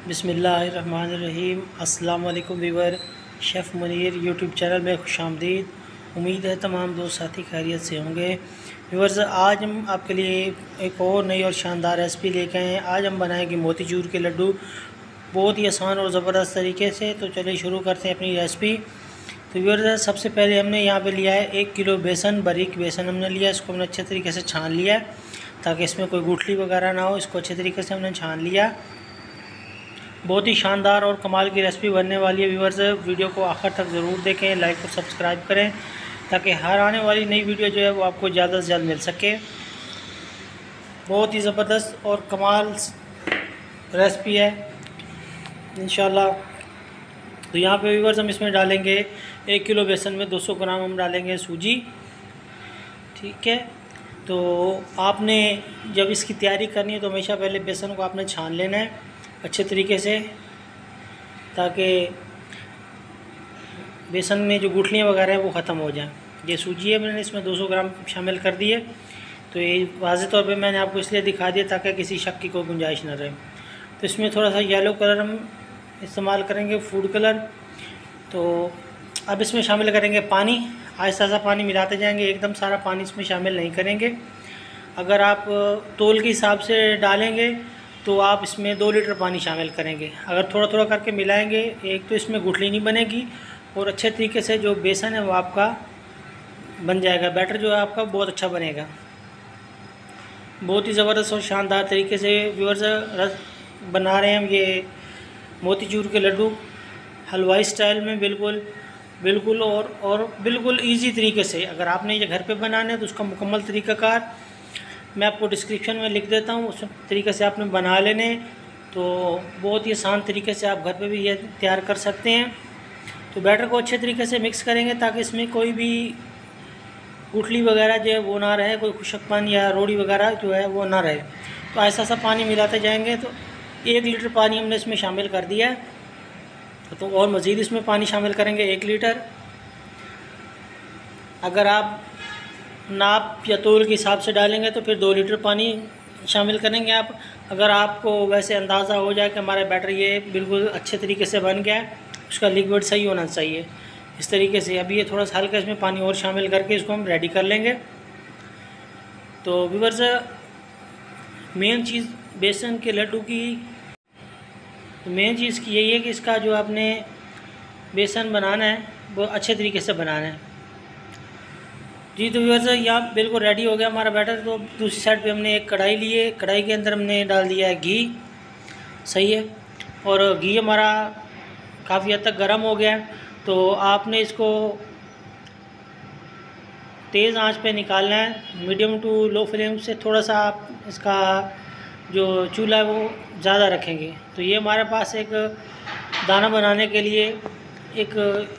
बिस्मिल्लाहिर्रहमानिर्रहीम। अस्सलाम वालेकुम viewer, chef Munir YouTube channel में खुशामदीद। उम्मीद है तमाम दोस्त साथी खैरियत से होंगे। व्यूअर्स, आज हम आपके लिए एक और नई और शानदार रेसिपी लेके आए हैं। आज हम बनाएंगे मोतीचूर के लड्डू बहुत ही आसान और ज़बरदस्त तरीके से। तो चलिए शुरू करते हैं अपनी रेसिपी। तो व्यूअर्स, सबसे पहले हमने यहाँ पे लिया है 1 किलो बेसन, बारीक बेसन हमने लिया। इसको हमने अच्छे तरीके से छान लिया है ताकि इसमें कोई गुठली वगैरह ना हो। इसको अच्छे तरीके से हमने छान लिया। बहुत ही शानदार और कमाल की रेसिपी बनने वाली है। व्यूअर्स, वीडियो को आखिर तक ज़रूर देखें, लाइक और सब्सक्राइब करें ताकि हर आने वाली नई वीडियो जो है वो आपको ज़्यादा से ज़्यादा मिल सके। बहुत ही ज़बरदस्त और कमाल रेसिपी है इंशाल्लाह। तो यहाँ पे व्यूअर्स, हम इसमें डालेंगे 1 किलो बेसन में 200 ग्राम हम डालेंगे सूजी। ठीक है, तो आपने जब इसकी तैयारी करनी है तो हमेशा पहले बेसन को आपने छान लेना है अच्छे तरीके से, ताकि बेसन में जो गुठलियाँ वगैरह हैं वो ख़त्म हो जाएं। ये सूजी है, मैंने इसमें 200 ग्राम शामिल कर दिए। तो ये वाज़ेह तौर पे मैंने आपको इसलिए दिखा दिया ताकि किसी शक की कोई गुंजाइश न रहे। तो इसमें थोड़ा सा येलो कलर हम इस्तेमाल करेंगे, फूड कलर। तो अब इसमें शामिल करेंगे पानी। आहिस्ता आहिस्ता पानी मिलाते जाएंगे, एकदम सारा पानी इसमें शामिल नहीं करेंगे। अगर आप तोल के हिसाब से डालेंगे तो आप इसमें 2 लीटर पानी शामिल करेंगे। अगर थोड़ा थोड़ा करके मिलाएंगे, एक तो इसमें गुठली नहीं बनेगी और अच्छे तरीके से जो बेसन है वो आपका बन जाएगा। बैटर जो है आपका बहुत अच्छा बनेगा। बहुत ही ज़बरदस्त और शानदार तरीके से व्यूअर्स बना रहे हैं हम ये मोतीचूर के लड्डू, हलवाई स्टाइल में, बिल्कुल और बिल्कुल ईजी तरीके से। अगर आपने ये घर पे बनाना है तो उसका मुकम्मल तरीक़ाकार मैं आपको डिस्क्रिप्शन में लिख देता हूँ। उस तरीके से आपने बना लेने, तो बहुत ही आसान तरीके से आप घर पे भी ये तैयार कर सकते हैं। तो बैटर को अच्छे तरीके से मिक्स करेंगे ताकि इसमें कोई भी गुठली वगैरह जो है वो ना रहे, कोई खुशकपन या रोड़ी वगैरह जो है वो ना रहे। तो ऐसा ऐसा पानी मिलाते जाएंगे। तो 1 लीटर पानी हमने इसमें शामिल कर दिया है। तो और मज़ीद इसमें पानी शामिल करेंगे 1 लीटर। अगर आप नाप या तोल के हिसाब से डालेंगे तो फिर 2 लीटर पानी शामिल करेंगे आप। अगर आपको वैसे अंदाज़ा हो जाए कि हमारा बैटर ये बिल्कुल अच्छे तरीके से बन गया है, उसका लिक्विड सही होना चाहिए, इस तरीके से। अभी ये थोड़ा सा हल्का इसमें पानी और शामिल करके इसको हम रेडी कर लेंगे। तो व्यूअर्स, मेन चीज़ बेसन के लड्डू की मेन चीज़ की यही है कि इसका जो आपने बेसन बनाना है वो अच्छे तरीके से बनाना है जी। तो व्यूअर्स, यहाँ बिल्कुल रेडी हो गया हमारा बैटर। तो दूसरी साइड पे हमने एक कढ़ाई ली है, कढ़ाई के अंदर हमने डाल दिया है घी। सही है, और घी हमारा काफ़ी हद तक गर्म हो गया है। तो आपने इसको तेज़ आंच पे निकालना है, मीडियम टू लो फ्लेम से। थोड़ा सा आप इसका जो चूल्हा है वो ज़्यादा रखेंगे। तो ये हमारे पास एक दाना बनाने के लिए एक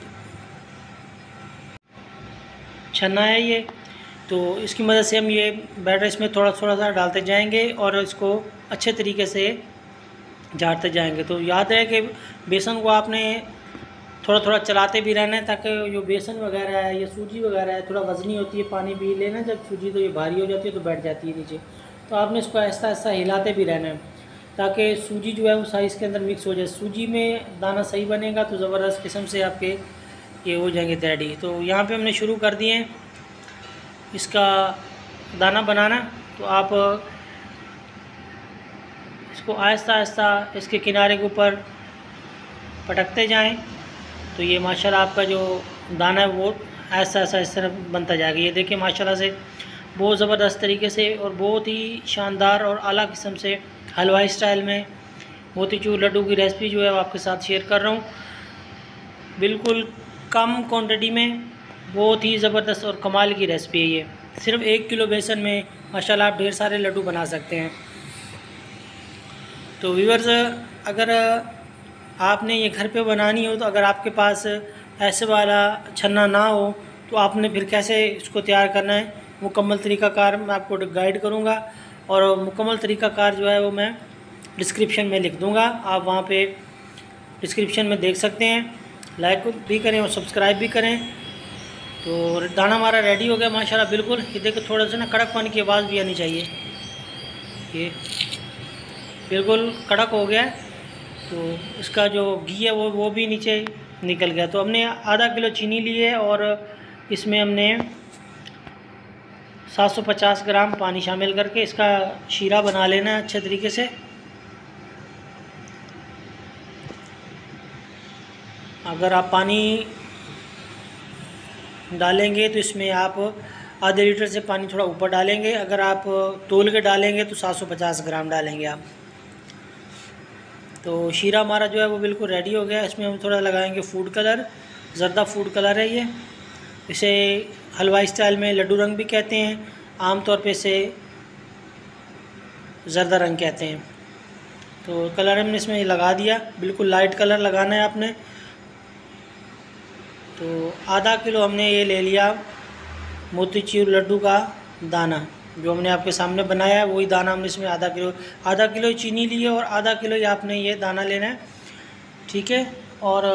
छन्ना है ये। तो इसकी मदद से हम ये बैटर इसमें थोड़ा थोड़ा सा डालते जाएंगे और इसको अच्छे तरीके से झाड़ते जाएंगे। तो याद रहे कि बेसन को आपने थोड़ा थोड़ा चलाते भी रहना है ताकि जो बेसन वगैरह है या सूजी वगैरह है थोड़ा वज़नी होती है, पानी भी लेना जब सूजी तो ये भारी हो जाती है तो बैठ जाती है नीचे। तो आपने इसको ऐसा ऐसा हिलाते भी रहना है ताकि सूजी जो है वो सही इसके अंदर मिक्स हो जाए। सूजी में दाना सही बनेगा तो ज़बरदस्त किस्म से आपके ये हो जाएंगे रेडी। तो यहाँ पे हमने शुरू कर दिए इसका दाना बनाना। तो आप इसको आहिस्ता आहिस्ता इसके किनारे के ऊपर पटकते जाएं। तो ये माशाल्लाह आपका जो दाना है वो ऐसा ऐसा इस तरह बनता जाएगा। ये देखिए माशाल्लाह से बहुत ज़बरदस्त तरीके से और बहुत ही शानदार और आला किस्म से हलवाई स्टाइल में मोतीचूर लड्डू की रेसिपी जो है वो आपके साथ शेयर कर रहा हूँ। बिल्कुल कम क्वांटिटी में बहुत ही ज़बरदस्त और कमाल की रेसिपी है ये। सिर्फ 1 किलो बेसन में माशाल्लाह आप ढेर सारे लड्डू बना सकते हैं। तो व्यूअर्स, अगर आपने ये घर पे बनानी हो तो अगर आपके पास ऐसे वाला छन्ना ना हो तो आपने फिर कैसे इसको तैयार करना है मुकम्मल तरीक़ाकार मैं आपको गाइड करूँगा। और मुकम्मल तरीक़ाकार जो है वो मैं डिस्क्रिप्शन में लिख दूँगा, आप वहाँ पे डिस्क्रिप्शन में देख सकते हैं। लाइक भी करें और सब्सक्राइब भी करें। तो दाना हमारा रेडी हो गया माशाल्लाह बिल्कुल। ये देखो थोड़ा सा ना कड़क पानी की आवाज़ भी आनी चाहिए। ये बिल्कुल कड़क हो गया है। तो इसका जो घी है वो भी नीचे निकल गया। तो हमने आधा किलो चीनी ली है और इसमें हमने 750 ग्राम पानी शामिल करके इसका शीरा बना लेना है अच्छे तरीके से। अगर आप पानी डालेंगे तो इसमें आप आधे लीटर से पानी थोड़ा ऊपर डालेंगे। अगर आप तोल के डालेंगे तो 750 ग्राम डालेंगे आप। तो शीरा हमारा जो है वो बिल्कुल रेडी हो गया। इसमें हम थोड़ा लगाएंगे फूड कलर, ज़र्दा फूड कलर है ये। इसे हलवाई स्टाइल में लड्डू रंग भी कहते हैं, आमतौर पे इसे ज़र्दा रंग कहते हैं। तो कलर हमने इसमें लगा दिया, बिल्कुल लाइट कलर लगाना है आपने। तो आधा किलो हमने ये ले लिया मोतीचूर लड्डू का दाना, जो हमने आपके सामने बनाया है वही दाना हमने इसमें आधा किलो चीनी ली है और आधा किलो ही आपने ये दाना लेना है, ठीक है। और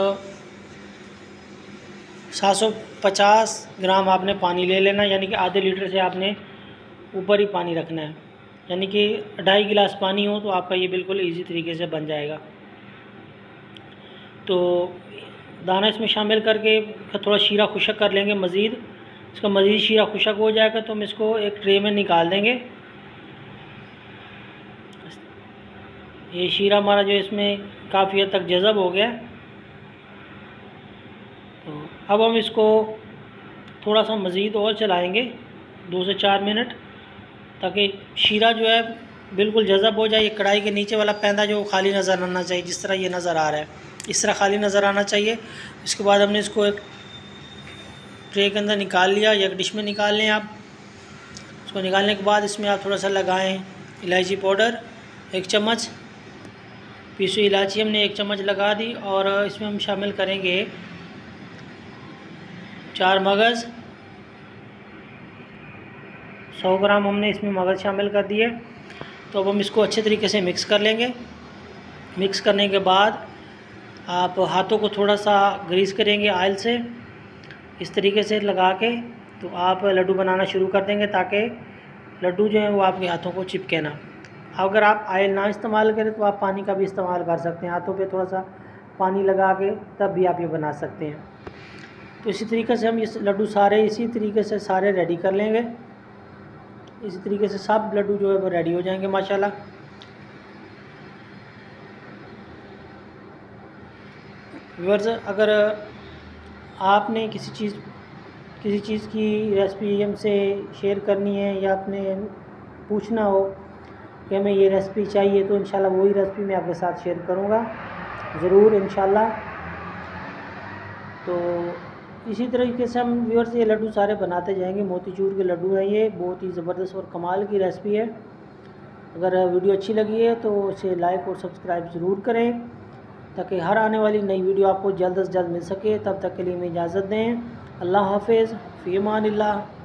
750 ग्राम आपने पानी ले लेना, यानी कि आधे लीटर से आपने ऊपर ही पानी रखना है, यानी कि 2.5 गिलास पानी हो तो आपका ये बिल्कुल इजी तरीके से बन जाएगा। तो दाना इसमें शामिल करके थोड़ा शीरा खुशक कर लेंगे मज़ीद। इसका मज़ीद शीरा खुशक हो जाएगा तो हम इसको एक ट्रे में निकाल देंगे। ये शीरा हमारा जो इसमें काफ़ी हद तक जज़ब हो गया। तो अब हम इसको थोड़ा सा मज़ीद और चलाएंगे 2 से 4 मिनट, ताकि शीरा जो है बिल्कुल जज़ब हो जाए। ये कढ़ाई के नीचे वाला पैंदा जो खाली नज़र आना चाहिए, जिस तरह ये नज़र आ रहा है इस तरह खाली नज़र आना चाहिए। इसके बाद हमने इसको एक ट्रे के अंदर निकाल लिया, या एक डिश में निकाल लें आप। इसको निकालने के बाद इसमें आप थोड़ा सा लगाएं इलायची पाउडर 1 चम्मच, पीसी इलायची हमने 1 चम्मच लगा दी। और इसमें हम शामिल करेंगे 4 मगज़, 100 ग्राम हमने इसमें मगज़ शामिल कर दिए। तो अब हम इसको अच्छे तरीके से मिक्स कर लेंगे। मिक्स करने के बाद आप हाथों को थोड़ा सा ग्रीस करेंगे ऑयल से, इस तरीके से लगा के तो आप लड्डू बनाना शुरू कर देंगे, ताकि लड्डू जो है वो आपके हाथों को चिपके ना। अगर आप ऑयल ना इस्तेमाल करें तो आप पानी का भी इस्तेमाल कर सकते हैं, हाथों पे थोड़ा सा पानी लगा के तब भी आप ये बना सकते हैं। तो इसी तरीके से हम ये लड्डू सारे इसी तरीके से सारे रेडी कर लेंगे। इसी तरीके से सब लड्डू जो है वो रेडी हो जाएंगे माशाल्लाह। व्यूअर्स, अगर आपने किसी चीज़ की रेसिपी हमसे शेयर करनी है या आपने पूछना हो कि हमें ये रेसिपी चाहिए, तो इंशाल्लाह वही रेसिपी मैं आपके साथ शेयर करूँगा ज़रूर इंशाल्लाह। तो इसी तरीके से हम व्यूअर्स ये लड्डू सारे बनाते जाएंगे। मोतीचूर के लड्डू हैं ये, बहुत ही ज़बरदस्त और कमाल की रेसिपी है। अगर वीडियो अच्छी लगी है तो इसे लाइक और सब्सक्राइब ज़रूर करें, ताकि हर आने वाली नई वीडियो आपको जल्द से जल्द मिल सके। तब तक के लिए हमें इजाज़त दें। अल्लाह हाफ़िज़, फ़ी अमानिल्लाह।